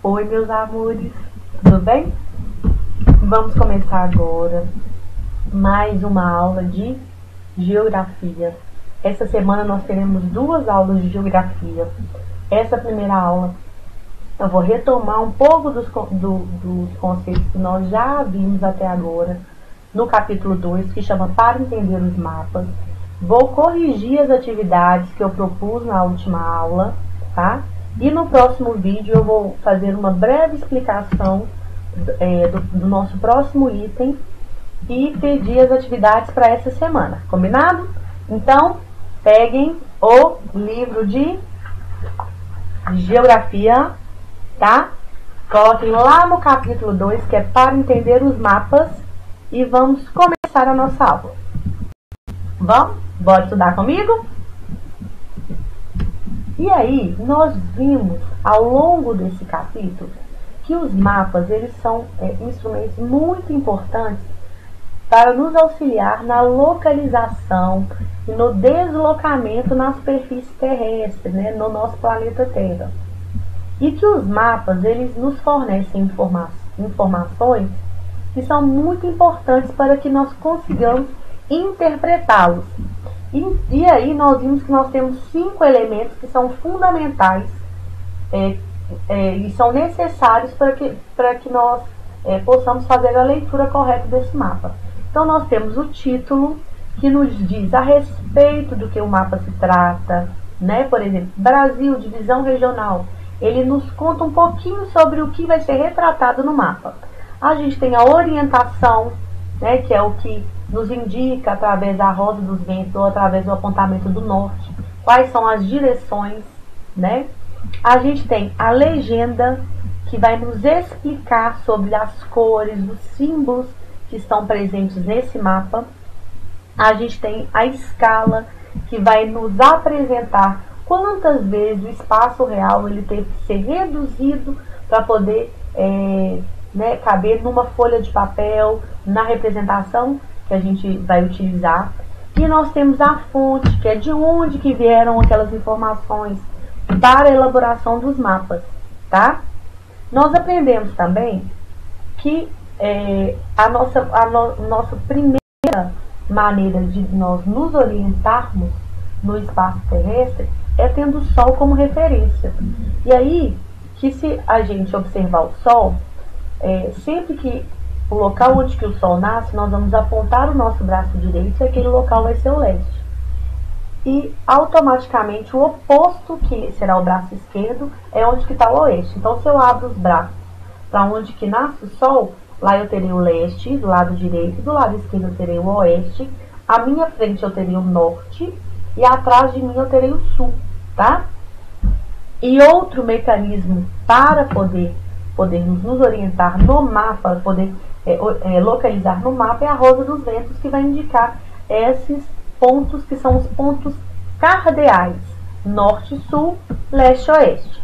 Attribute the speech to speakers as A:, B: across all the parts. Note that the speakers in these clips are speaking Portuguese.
A: Oi, meus amores, tudo bem? Vamos começar agora mais uma aula de geografia. Essa semana nós teremos duas aulas de geografia. Essa primeira aula eu vou retomar um pouco dos conceitos que nós já vimos até agora no capítulo 2, que chama Para Entender os Mapas. Vou corrigir as atividades que eu propus na última aula, tá? E no próximo vídeo eu vou fazer uma breve explicação do nosso próximo item e pedir as atividades para essa semana, combinado? Então, peguem o livro de geografia, tá? Coloquem lá no capítulo 2, que é Para Entender os Mapas, e vamos começar a nossa aula. Vamos? Bora estudar comigo? E aí, nós vimos ao longo desse capítulo que os mapas, eles são instrumentos muito importantes para nos auxiliar na localização e no deslocamento na superfície terrestre, né, no nosso planeta Terra. E que os mapas, eles nos fornecem informações que são muito importantes para que nós consigamos interpretá-los. E aí nós vimos que nós temos 5 elementos que são fundamentais e são necessários para que nós possamos fazer a leitura correta desse mapa. Então nós temos o título, que nos diz a respeito do que o mapa se trata, né? Por exemplo, Brasil, divisão regional. Ele nos conta um pouquinho sobre o que vai ser retratado no mapa. A gente tem a orientação, né, que é o que nos indica através da roda dos ventos ou através do apontamento do norte, quais são as direções, né? A gente tem a legenda, que vai nos explicar sobre as cores, os símbolos que estão presentes nesse mapa. A gente tem a escala, que vai nos apresentar quantas vezes o espaço real ele teve que ser reduzido para poder caber numa folha de papel, na representação que a gente vai utilizar. E nós temos a fonte, que é de onde que vieram aquelas informações para a elaboração dos mapas, tá? Nós aprendemos também que a nossa primeira maneira de nós nos orientarmos no espaço terrestre é tendo o Sol como referência. E aí, que se a gente observar o Sol, sempre que o local onde que o Sol nasce, nós vamos apontar o nosso braço direito e aquele local vai ser o leste. E automaticamente o oposto, que será o braço esquerdo, é onde que está o oeste. Então, se eu abro os braços para onde que nasce o Sol, lá eu terei o leste do lado direito, do lado esquerdo eu terei o oeste, à minha frente eu terei o norte e atrás de mim eu terei o sul, tá? E outro mecanismo para podermos nos orientar no mapa, poder localizar no mapa, é a roda dos ventos, que vai indicar esses pontos que são os pontos cardeais: norte, sul, leste, oeste.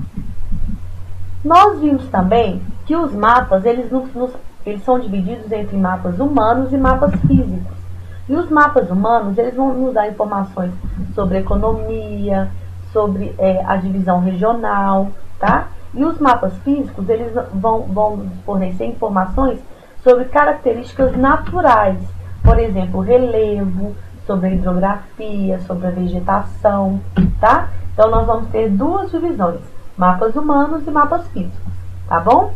A: Nós vimos também que os mapas eles são divididos entre mapas humanos e mapas físicos. E os mapas humanos eles vão nos dar informações sobre economia, sobre a divisão regional, tá? E os mapas físicos eles vão fornecer informações sobre características naturais, por exemplo, relevo, sobre a hidrografia, sobre a vegetação, tá? Então nós vamos ter duas divisões: mapas humanos e mapas físicos, tá bom?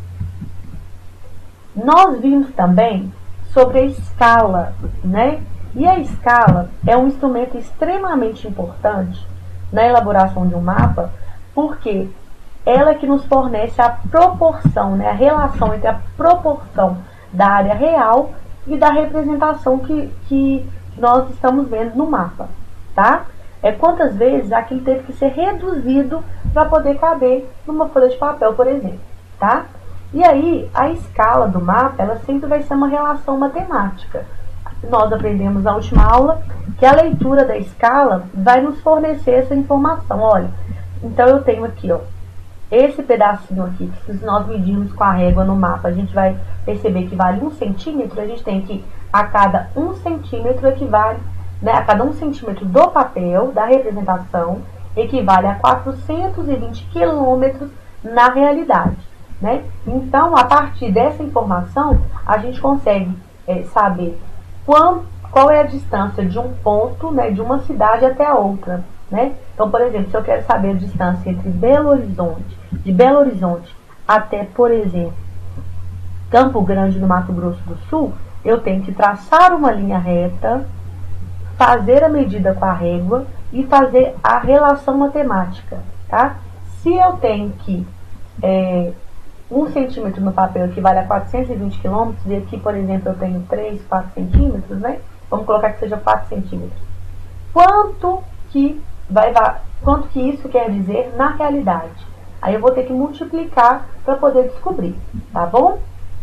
A: Nós vimos também sobre a escala, né? E a escala é um instrumento extremamente importante na elaboração de um mapa, porque ela é que nos fornece a proporção, né? A relação entre a proporção da área real e da representação que nós estamos vendo no mapa, tá? Quantas vezes aquilo teve que ser reduzido para poder caber numa folha de papel, por exemplo, tá? E aí, a escala do mapa, ela sempre vai ser uma relação matemática. Nós aprendemos na última aula que a leitura da escala vai nos fornecer essa informação. Olha, então eu tenho aqui, ó, esse pedacinho aqui, que se nós medirmos com a régua no mapa, a gente vai perceber que vale 1 centímetro. A gente tem que, a cada 1 centímetro equivale, né, a cada 1 centímetro do papel, da representação, equivale a 420 quilômetros na realidade, né? Então, a partir dessa informação, a gente consegue saber qual é a distância de um ponto, né, de uma cidade até a outra, né? Então, por exemplo, se eu quero saber a distância entre de Belo Horizonte até, por exemplo, Campo Grande, no Mato Grosso do Sul, eu tenho que traçar uma linha reta, fazer a medida com a régua e fazer a relação matemática, tá? Se eu tenho que 1 centímetro no papel equivale a 420 quilômetros, e aqui, por exemplo, eu tenho 3, 4 centímetros, né? Vamos colocar que seja 4 centímetros. Quanto que isso quer dizer na realidade? Aí eu vou ter que multiplicar para poder descobrir, tá bom?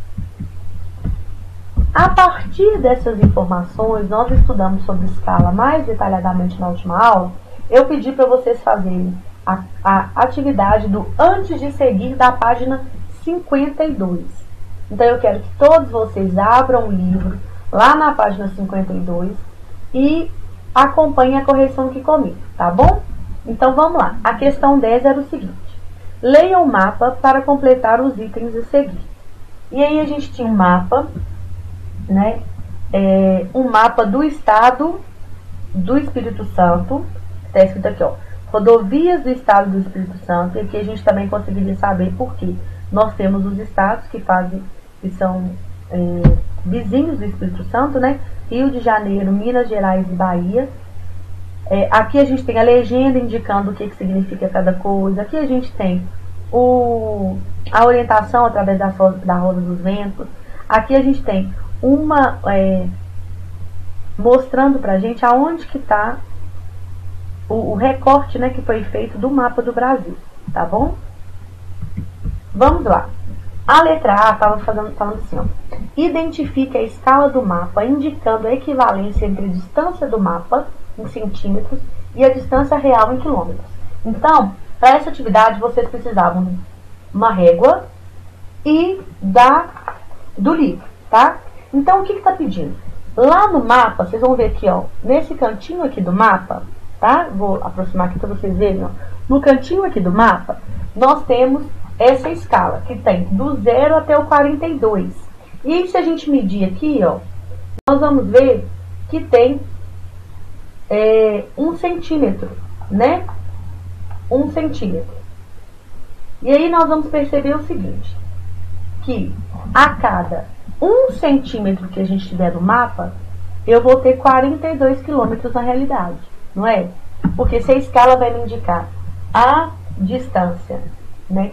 A: A partir dessas informações, nós estudamos sobre escala mais detalhadamente na última aula. Eu pedi para vocês fazerem a atividade do antes de seguir da página 52. Então, eu quero que todos vocês abram o livro lá na página 52 e acompanhem a correção aqui comigo, tá bom? Então, vamos lá. A questão 10 era o seguinte. Leia o mapa para completar os itens a seguir. E aí, a gente tinha um mapa, né? Um mapa do estado do Espírito Santo. Está escrito aqui, ó. Rodovias do estado do Espírito Santo. E aqui a gente também conseguiria saber por quê. Nós temos os estados que são vizinhos do Espírito Santo, né? Rio de Janeiro, Minas Gerais e Bahia. Aqui a gente tem a legenda indicando o que significa cada coisa. Aqui a gente tem a orientação através da Roda dos Ventos. Aqui a gente tem mostrando pra gente aonde que está o recorte, né, que foi feito do mapa do Brasil, tá bom? Vamos lá. A letra A estava falando assim, ó. Identifique a escala do mapa, indicando a equivalência entre a distância do mapa, em centímetros, e a distância real em quilômetros. Então, para essa atividade, vocês precisavam de uma régua e do livro, tá? Então, o que está pedindo? Lá no mapa, vocês vão ver aqui, ó, nesse cantinho aqui do mapa, tá? Vou aproximar aqui para vocês verem, ó. No cantinho aqui do mapa, nós temos essa escala, que tem do 0 até o 42. E aí, se a gente medir aqui, ó, nós vamos ver que tem 1 centímetro, né? 1 centímetro. E aí, nós vamos perceber o seguinte, que a cada 1 centímetro que a gente tiver no mapa, eu vou ter 42 quilômetros na realidade, não é? Porque se a escala vai me indicar a distância, né,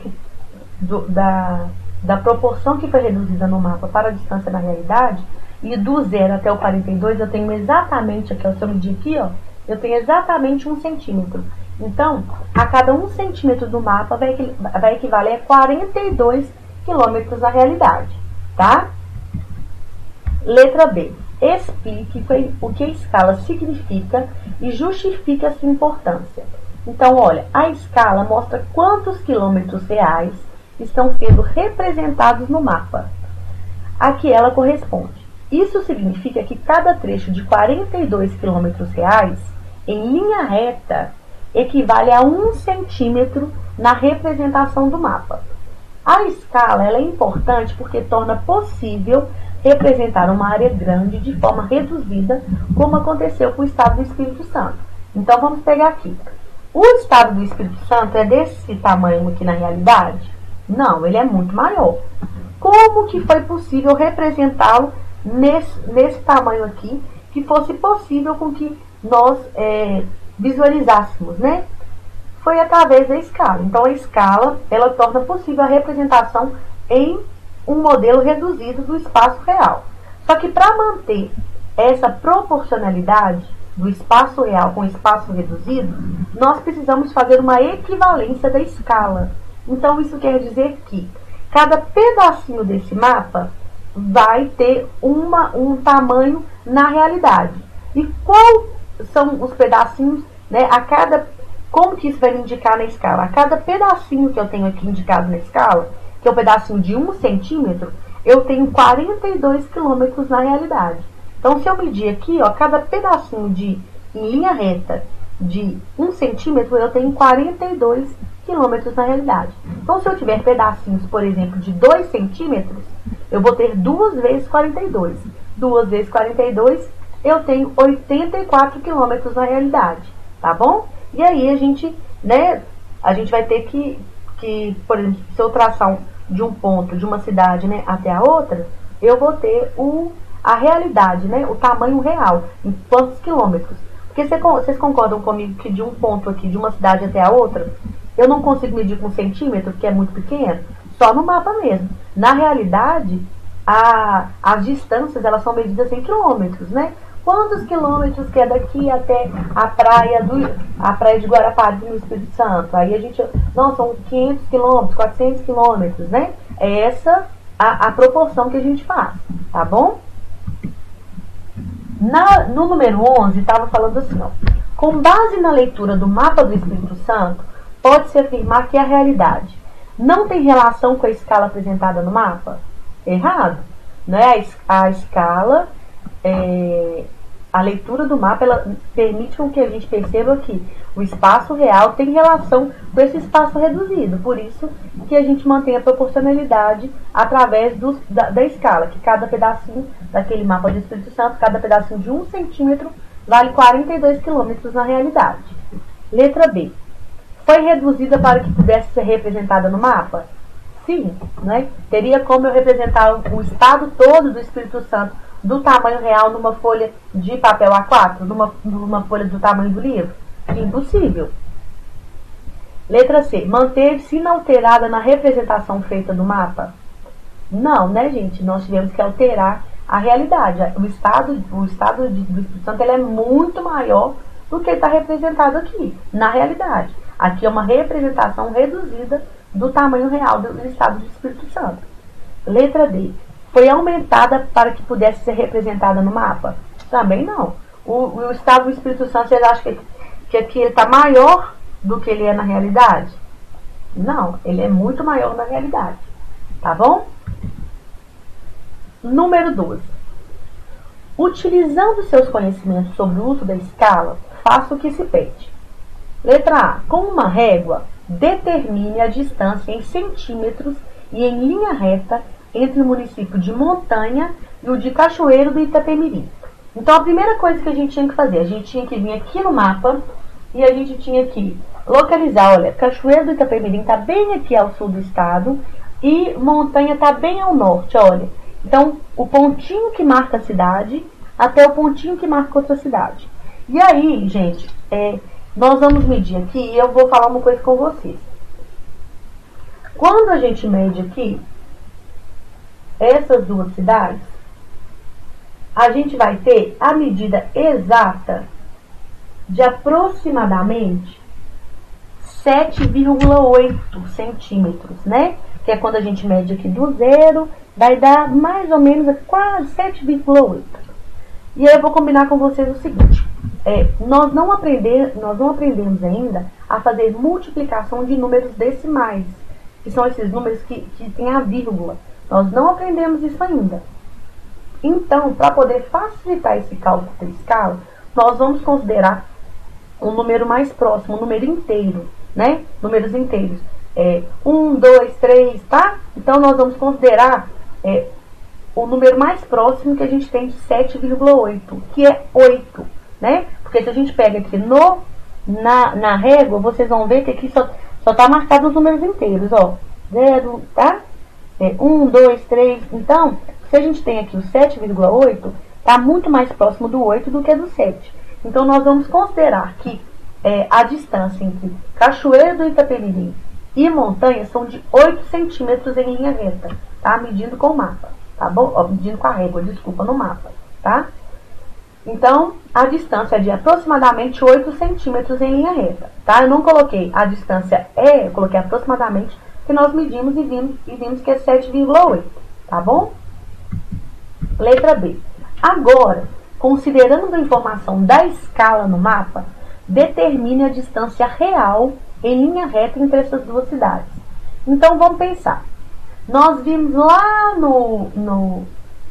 A: da proporção que foi reduzida no mapa para a distância na realidade, e do 0 até o 42, eu tenho exatamente, aqui, se eu medir aqui, ó, eu tenho exatamente 1 centímetro. Então, a cada 1 centímetro do mapa vai equivaler a 42 quilômetros na realidade, tá? Letra B. Explique o que a escala significa e justifique a sua importância. Então, olha, a escala mostra quantos quilômetros reais estão sendo representados no mapa a que ela corresponde. Isso significa que cada trecho de 42 quilômetros reais, em linha reta, equivale a 1 centímetro na representação do mapa. A escala ela é importante porque torna possível representar uma área grande de forma reduzida, como aconteceu com o estado do Espírito Santo. Então, vamos pegar aqui. O estado do Espírito Santo é desse tamanho aqui na realidade? Não, ele é muito maior. Como que foi possível representá-lo nesse tamanho aqui, que fosse possível com que nós visualizássemos, né? Foi através da escala. Então, a escala, ela torna possível a representação em um modelo reduzido do espaço real. Só que para manter essa proporcionalidade do espaço real com o espaço reduzido, nós precisamos fazer uma equivalência da escala. Então, isso quer dizer que cada pedacinho desse mapa vai ter um tamanho na realidade. E quais são os pedacinhos, né? Como que isso vai me indicar na escala? A cada pedacinho que eu tenho aqui indicado na escala, que é um pedacinho de 1 centímetro, eu tenho 42 quilômetros na realidade. Então, se eu medir aqui, ó, cada pedacinho em linha reta de 1 centímetro, eu tenho 42 quilômetros na realidade. Então, se eu tiver pedacinhos, por exemplo, de 2 centímetros, eu vou ter 2 vezes 42. 2 vezes 42, eu tenho 84 quilômetros na realidade, tá bom? E aí a gente, né, a gente vai ter que por exemplo, se eu traçar de um ponto, de uma cidade, né, até a outra, eu vou ter a realidade, né, o tamanho real, em quantos quilômetros. Porque vocês concordam comigo que de um ponto aqui, de uma cidade até a outra, eu não consigo medir com centímetro, porque é muito pequeno? Só no mapa mesmo. Na realidade, as distâncias, elas são medidas em quilômetros, né? Quantos quilômetros que é daqui até a praia de Guarapari, no Espírito Santo? Aí a gente, não, são 500 quilômetros, 400 quilômetros, né? É essa a proporção que a gente faz, tá bom? No número 11, estava falando assim, ó. Com base na leitura do mapa do Espírito Santo, pode-se afirmar que a realidade não tem relação com a escala apresentada no mapa? Errado. Né? A escala, a leitura do mapa, ela permite que a gente perceba que o espaço real tem relação com esse espaço reduzido. Por isso que a gente mantém a proporcionalidade através da escala, que cada pedacinho daquele mapa do Espírito Santo, cada pedacinho de 1 centímetro, vale 42 quilômetros na realidade. Letra B. Foi reduzida para que pudesse ser representada no mapa? Sim, né? Teria como eu representar o estado todo do Espírito Santo do tamanho real numa folha de papel A4, numa folha do tamanho do livro? Impossível. Letra C. Manteve-se inalterada na representação feita do mapa? Não, né, gente? Nós tivemos que alterar a realidade. O estado do Espírito Santo, ele é muito maior do que está representado aqui, na realidade. Aqui é uma representação reduzida do tamanho real do estado do Espírito Santo. Letra D. Foi aumentada para que pudesse ser representada no mapa? Também não. O estado do Espírito Santo, vocês acham que aqui ele está maior do que ele é na realidade? Não, ele é muito maior na realidade. Tá bom? Número 12. Utilizando seus conhecimentos sobre o uso da escala, faça o que se pede. Letra A. Com uma régua, determine a distância em centímetros e em linha reta entre o município de Montanha e o de Cachoeiro do Itapemirim. Então, a primeira coisa que a gente tinha que fazer, a gente tinha que vir aqui no mapa e a gente tinha que localizar, olha, Cachoeiro do Itapemirim está bem aqui ao sul do estado e Montanha está bem ao norte, olha. Então, o pontinho que marca a cidade até o pontinho que marca outra cidade. E aí, gente, nós vamos medir aqui e eu vou falar uma coisa com vocês. Quando a gente mede aqui essas duas cidades, a gente vai ter a medida exata de aproximadamente 7,8 centímetros, né? Que é quando a gente mede aqui do zero, vai dar mais ou menos quase 7,8. E aí eu vou combinar com vocês o seguinte. Nós não aprendemos ainda a fazer multiplicação de números decimais, que são esses números que tem a vírgula. Nós não aprendemos isso ainda. Então, para poder facilitar esse cálculo da escala, nós vamos considerar um número mais próximo, um número inteiro, né? Números inteiros. 1, 2, 3, tá? Então, nós vamos considerar o número mais próximo que a gente tem de 7,8, que é 8, né? Porque se a gente pega aqui na régua, vocês vão ver que aqui só tá marcado os números inteiros, ó. 0, tá? 1, 2, 3. Então, se a gente tem aqui o 7,8, tá muito mais próximo do 8 do que do 7. Então, nós vamos considerar que a distância entre Cachoeiro do Itapemirim e Montanha são de 8 centímetros em linha reta, tá? Medindo com o mapa, tá bom? Medindo com a régua, desculpa, no mapa, tá? Então, a distância é de aproximadamente 8 centímetros em linha reta, tá? Eu não coloquei a distância eu coloquei aproximadamente, que nós medimos e vimos que é 7,8, tá bom? Letra B. Agora, considerando a informação da escala no mapa, determine a distância real em linha reta entre essas duas cidades. Então, vamos pensar. Nós vimos lá no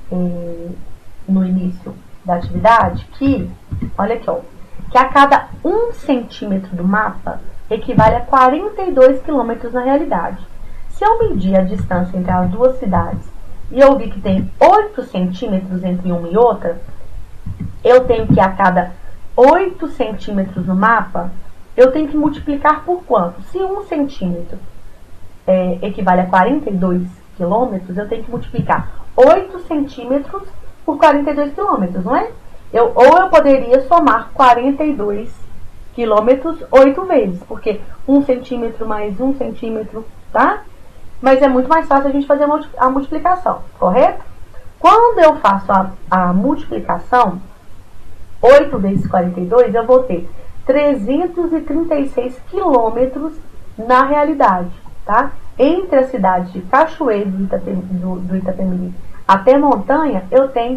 A: início da atividade que, olha aqui, ó, que a cada 1 centímetro do mapa equivale a 42 quilômetros na realidade. Se eu medir a distância entre as duas cidades e eu vi que tem 8 centímetros entre uma e outra, eu tenho que a cada 8 centímetros no mapa, eu tenho que multiplicar por quanto? Se 1 centímetro equivale a 42 quilômetros, eu tenho que multiplicar 8 centímetros por 42 quilômetros, não é? Ou eu poderia somar 42 quilômetros 8 vezes, porque 1 centímetro mais 1 centímetro, tá? Mas é muito mais fácil a gente fazer a multiplicação, correto? Quando eu faço a multiplicação, 8 vezes 42, eu vou ter 336 quilômetros na realidade, tá? Entre a cidade de Cachoeiro do Itapemirim até Montanha, eu tenho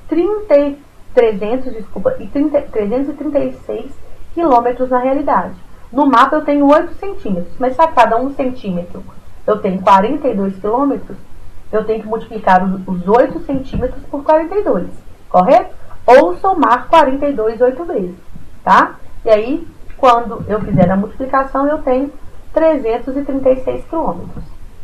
A: 336 quilômetros na realidade. No mapa eu tenho 8 centímetros, mas se a cada 1 centímetro eu tenho 42 quilômetros, eu tenho que multiplicar os 8 centímetros por 42, correto? Ou somar 42 8 vezes, tá? E aí, quando eu fizer a multiplicação, eu tenho 336 quilômetros.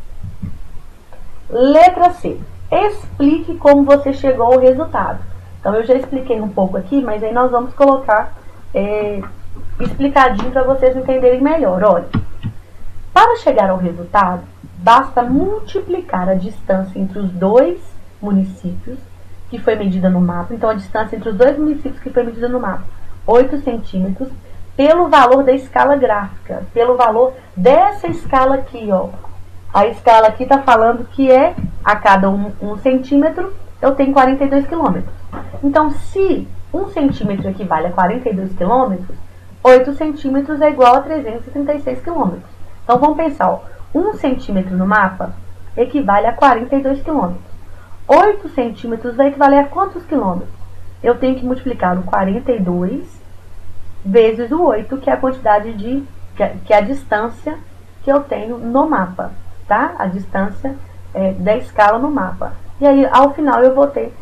A: Letra C. Explique como você chegou ao resultado. Então, eu já expliquei um pouco aqui, mas aí nós vamos colocar explicadinho para vocês entenderem melhor. Olha, para chegar ao resultado, basta multiplicar a distância entre os dois municípios que foi medida no mapa. Então, a distância entre os dois municípios que foi medida no mapa, 8 centímetros, pelo valor da escala gráfica, pelo valor dessa escala aqui, ó. A escala aqui está falando que a cada 1 centímetro, eu tenho 42 quilômetros. Então, se 1 centímetro equivale a 42 quilômetros, 8 centímetros é igual a 336 quilômetros. Então, vamos pensar, ó, 1 centímetro no mapa equivale a 42 quilômetros. 8 centímetros vai equivaler a quantos quilômetros? Eu tenho que multiplicar o 42 vezes o 8, que é a quantidade que é a distância que eu tenho no mapa, tá? A distância da escala no mapa. E aí, ao final, eu vou ter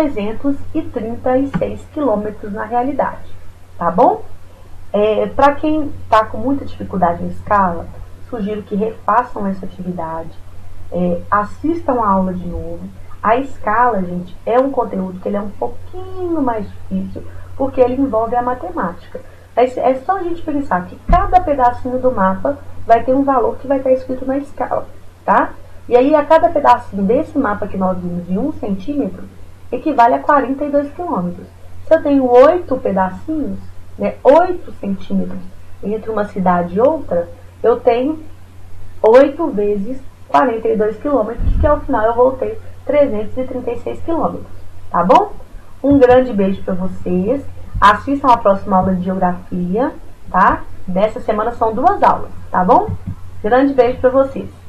A: 336 quilômetros na realidade, tá bom? Para quem está com muita dificuldade em escala, sugiro que refaçam essa atividade, assistam a aula de novo. A escala, gente, é um conteúdo que ele é um pouquinho mais difícil, porque ele envolve a matemática. É só a gente pensar que cada pedacinho do mapa vai ter um valor que vai estar escrito na escala, tá? E aí, a cada pedacinho desse mapa que nós vimos de 1 centímetro, equivale a 42 quilômetros. Se eu tenho 8 pedacinhos, 8 centímetros entre uma cidade e outra, eu tenho 8 vezes 42 quilômetros, que ao final eu vou ter 336 quilômetros, tá bom? Um grande beijo para vocês. Assistam a próxima aula de geografia, tá? Dessa semana são 2 aulas, tá bom? Grande beijo para vocês.